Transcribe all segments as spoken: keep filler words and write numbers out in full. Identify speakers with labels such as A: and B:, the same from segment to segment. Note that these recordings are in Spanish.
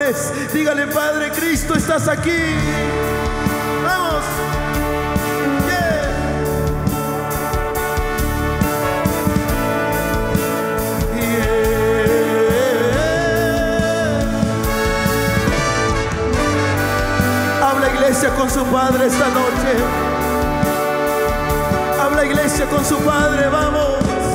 A: corazones. Dígale: Padre Cristo, estás aquí. Vamos. Yeah. Yeah. Habla, iglesia, con su Padre esta noche. Habla, iglesia, con su Padre. Vamos.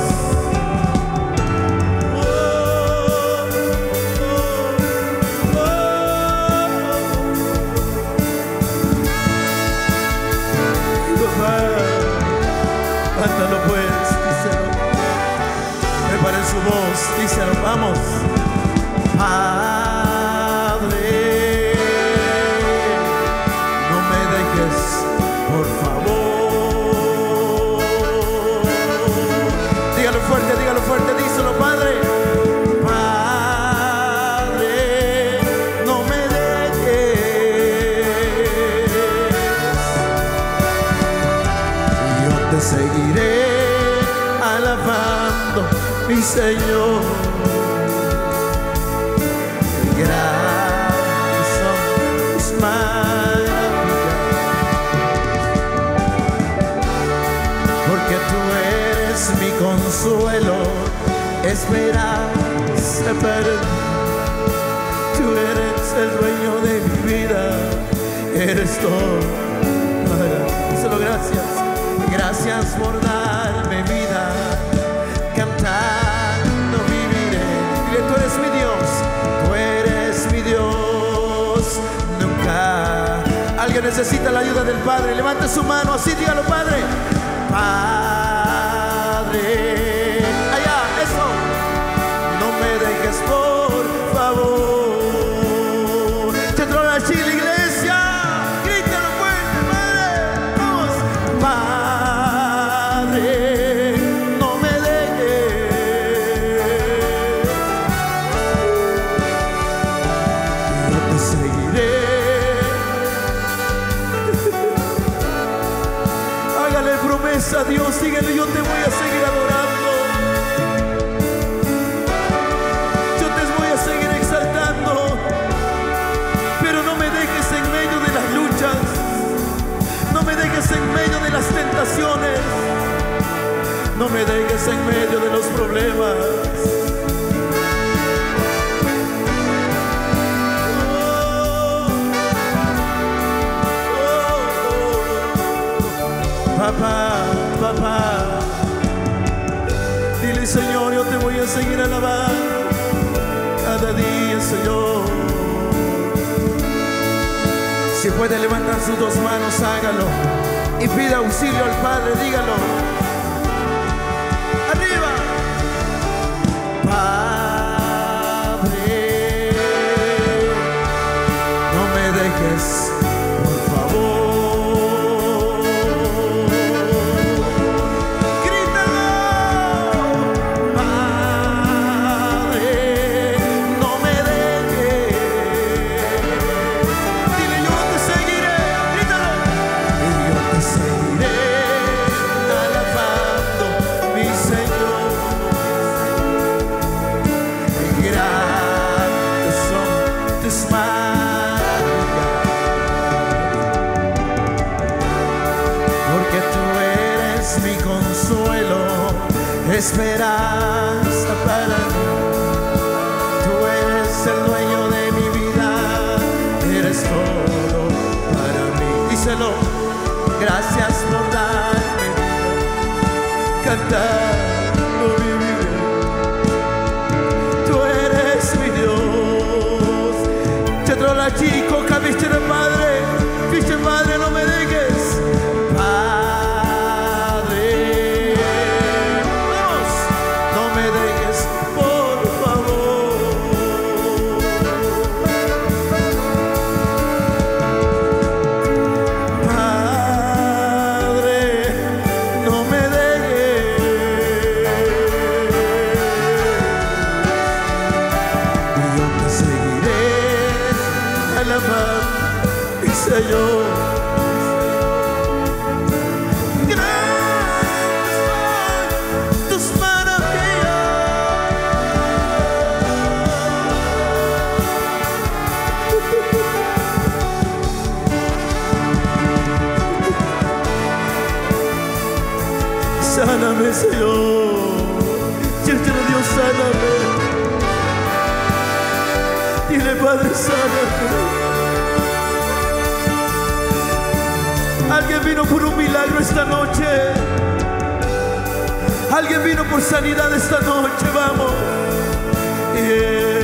A: Cántalo pues, díselo. Preparen su voz, díselo, vamos. Padre, no me dejes, por favor. Dígalo fuerte, dígalo fuerte, díselo, Padre. Padre, no me dejes. Yo te seguiré alabando, mi Señor. Grandes son tus maravillas, porque tú eres mi consuelo, esperanza para mí. Tú eres el dueño de mi vida, eres todo. Solo gracias. Gracias por darme vida, cantando viviré. Dile: tú eres mi Dios, tú eres mi Dios. Nunca. Alguien necesita la ayuda del Padre. Levante su mano, así dígalo: Padre. Padre. Allá, eso. No me dejes, por favor. Centro de la Chile, iglesia. Grítalo fuerte, Padre. Vamos. Padre. A Dios, dígale: yo te voy a seguir adorando, yo te voy a seguir exaltando, pero no me dejes en medio de las luchas, no me dejes en medio de las tentaciones, no me dejes en medio de los problemas. Papá, papá, dile: Señor, yo te voy a seguir alabando cada día, Señor. Si puede levantar sus dos manos, hágalo y pida auxilio al Padre, dígalo. Arriba. Padre, no me dejes, por favor. Esperanza para mí, tú eres el dueño de mi vida, eres todo para mí. Díselo: gracias por darme vida, cantando viviré. Tú eres mi Dios. Centro la chico, cabiste el Padre, Cristo Padre, no me dejes. Señor, grandes son tus maravillas. Sáname, Señor. Cristiano Dios, sáname. Dile, Padre, sáname. Alguien vino por un milagro esta noche. Alguien vino por sanidad esta noche. Vamos. Yeah.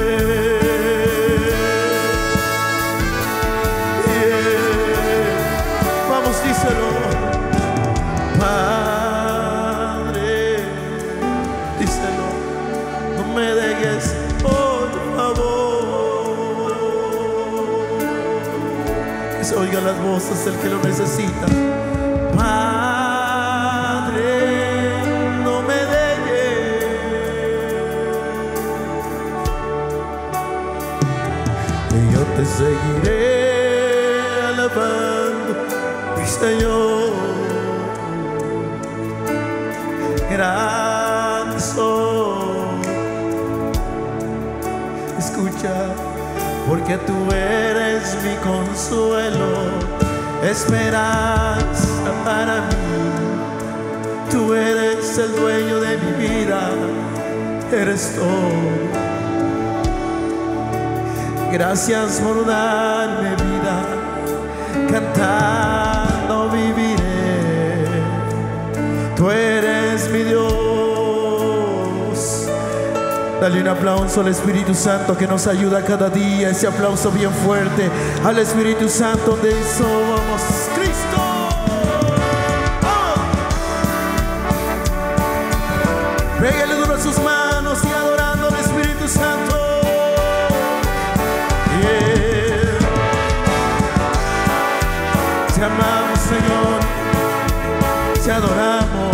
A: Díselo, Padre, díselo, no me dejes, por favor. Que se oigan las voces del que lo necesita. Padre, no me dejes, y yo te seguiré alabando, Señor. Grande soy. Escucha, porque tú eres mi consuelo, esperanza para mí. Tú eres el dueño de mi vida, eres todo. Gracias por darme vida, cantando viviré. Tú eres mi Dios. Dale un aplauso al Espíritu Santo que nos ayuda cada día. Ese aplauso bien fuerte al Espíritu Santo. De eso vamos, Cristo. Oh. Pégale duro a sus manos y adorando al Espíritu Santo. Yeah. Te amamos, Señor, te adoramos.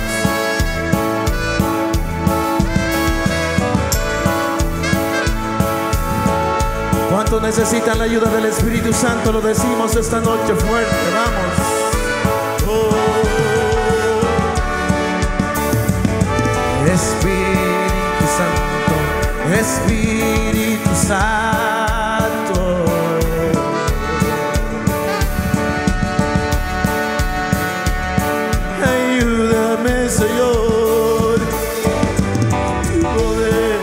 A: ¿Cuántos necesitan la ayuda del Espíritu Santo? Lo decimos esta noche fuerte, vamos. Oh. Espíritu Santo, Espíritu Santo, ayúdame, Señor, tu poder.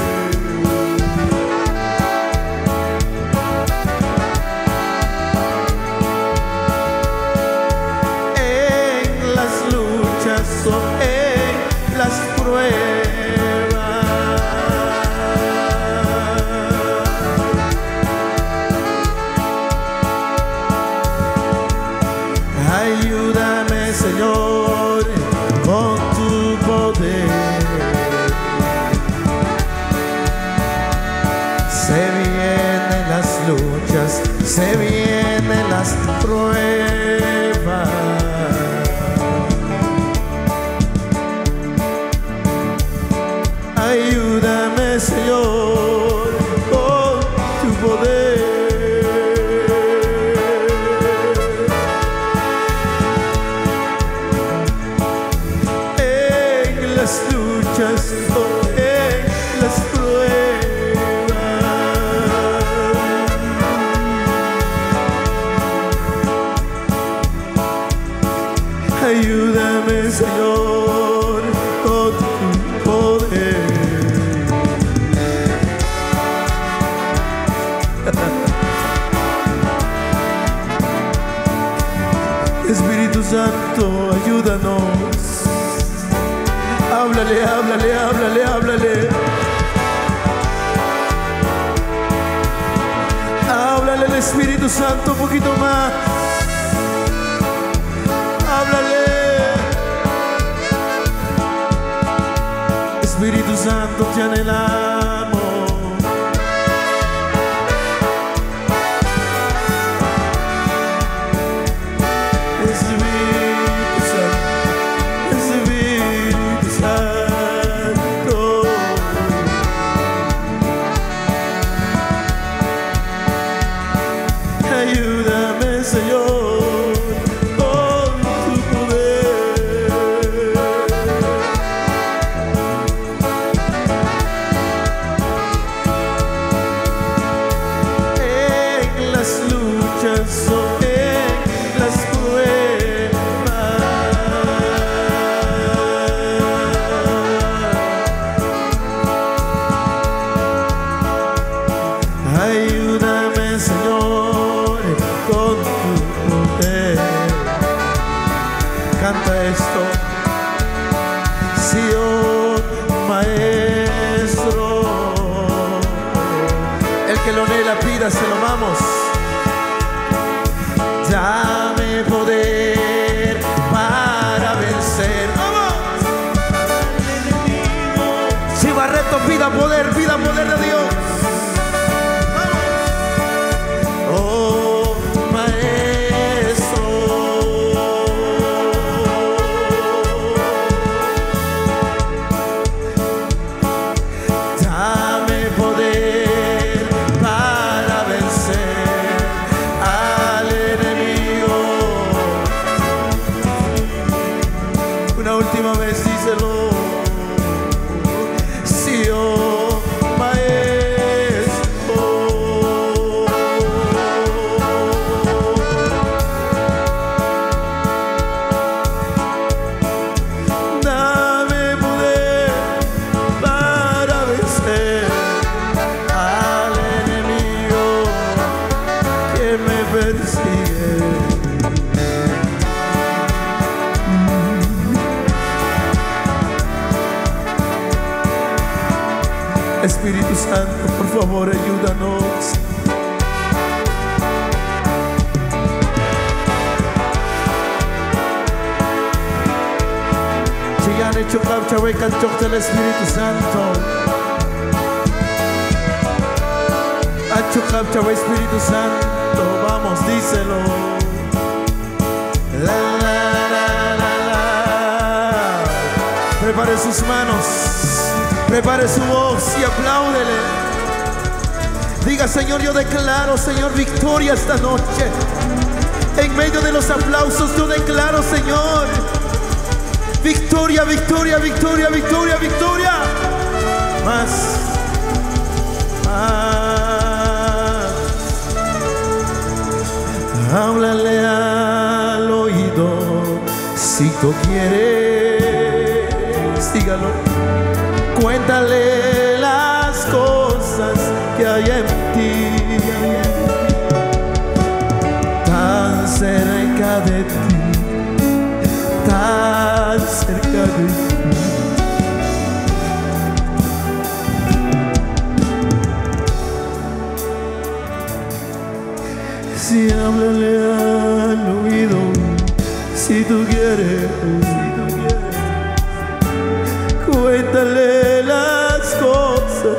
A: En las luchas o en las pruebas, ayúdame, Señor, con tu poder. Se vienen las luchas, se vienen las pruebas. Ayúdame, Señor, con tu poder. Las luchas o en las pruebas, ayúdame, Señor, con tu poder. Espíritu Santo, ayúdanos. Háblale, háblale, háblale, háblale. Háblale al Espíritu Santo un poquito más. Háblale. Espíritu Santo, te anhelamos. Ayúdame, Señor, con tu poder. En las luchas o en las pruebas, pídaselo, vamos. Dame poder para vencer. ¡Vamos! Si Barreto, pida poder, pida poder de Dios. ¡Vamos! Oh, Maestro. Dame poder para vencer al enemigo. Una última vez díselo. Sí, oh Maestro. Dame poder para vencer al enemigo que me persigue. Espíritu Santo, por favor, ayúdanos. Si ya han hecho capcha, ve canchón del Espíritu Santo. Ha hecho capcha, ve Espíritu Santo. Vamos, díselo. La, la, la, la, la. Prepare sus manos. Prepare su voz y apláudele. Diga: Señor, yo declaro, Señor, victoria esta noche. En medio de los aplausos yo declaro, Señor, victoria, victoria, victoria, victoria, victoria. Más, más. Háblale al oído si tú quieres. Dígalo. Cuéntale las cosas que hay en ti, tan cerca de ti, tan cerca de ti. Sí, háblale al oído si tú quieres. Cuéntale las cosas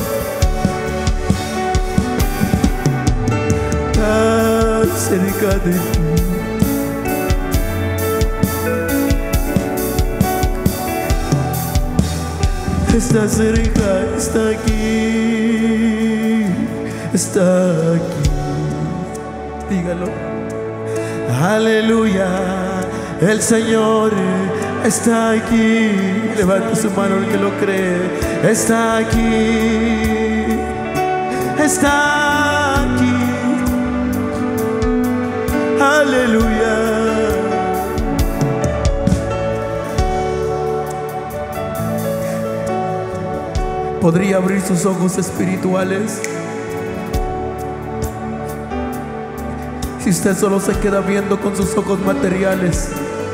A: tan cerca de ti. Está cerca, está aquí, está aquí. Dígalo. Aleluya, el Señor está aquí. Levanta su mano el que lo cree. Está aquí. Está aquí. Aleluya. ¿Podría abrir sus ojos espirituales? Si usted solo se queda viendo con sus ojos materiales,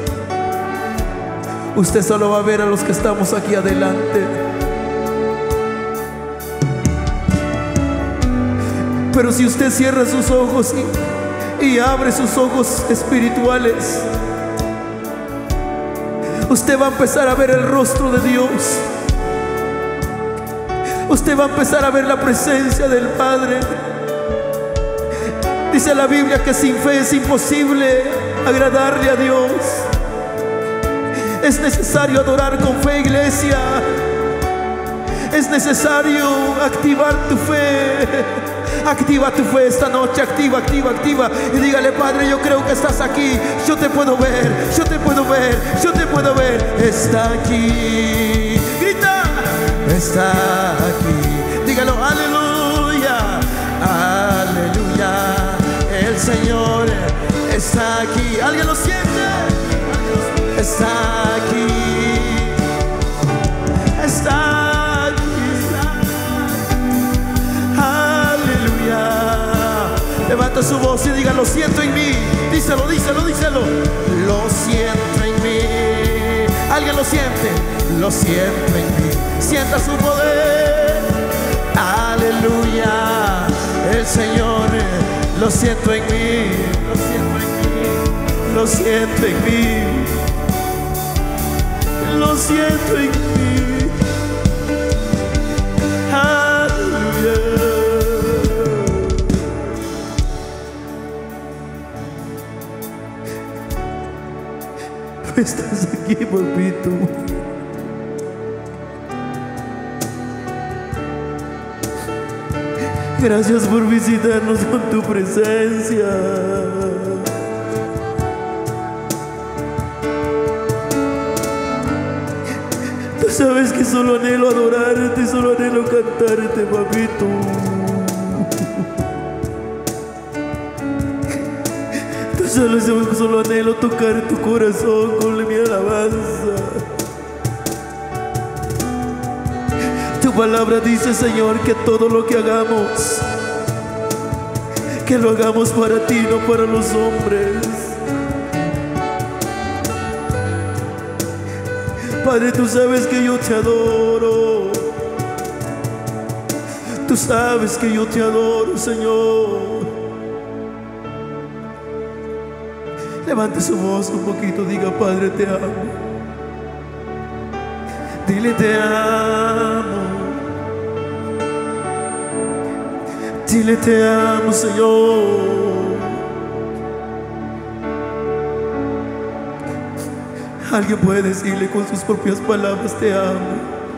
A: usted solo va a ver a los que estamos aquí adelante. Pero si usted cierra sus ojos y, y abre sus ojos espirituales, usted va a empezar a ver el rostro de Dios. Usted va a empezar a ver la presencia del Padre. Dice la Biblia que sin fe es imposible agradarle a Dios. Es necesario adorar con fe, iglesia. Es necesario activar tu fe. Activa tu fe esta noche, activa, activa, activa. Y dígale: Padre, yo creo que estás aquí. Yo te puedo ver, yo te puedo ver, yo te puedo ver. Está aquí. Grita: está aquí. Dígalo: aleluya, aleluya. El Señor está aquí. ¿Alguien lo siente? Está aquí. Está aquí. Aleluya. Levanta su voz y diga: lo siento en mí. Díselo, díselo, díselo. Lo siento en mí. ¿Alguien lo siente? Lo siento en mí. Sienta su poder. Aleluya. El el Señor, lo siento en mí, lo siento en mí, lo siento en mí, lo siento en mí. Aleluya. Estás aquí, papito. Gracias por visitarnos con tu presencia. Tú sabes que solo anhelo adorarte, solo anhelo cantarte, papito. Tú solo, solo anhelo tocar tu corazón con mi alabanza. Tu palabra dice, Señor, que todo lo que hagamos, que lo hagamos para ti, no para los hombres. Padre, tú sabes que yo te adoro. Tú sabes que yo te adoro, Señor. Levante su voz un poquito, diga, Padre, te amo. Dile, te amo. Dile, te amo, Señor. Alguien puede decirle con sus propias palabras, te amo.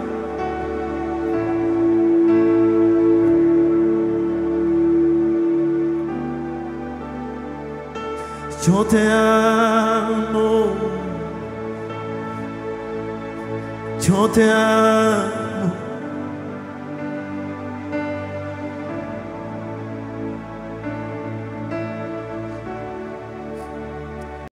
A: Yo te amo. Yo te amo.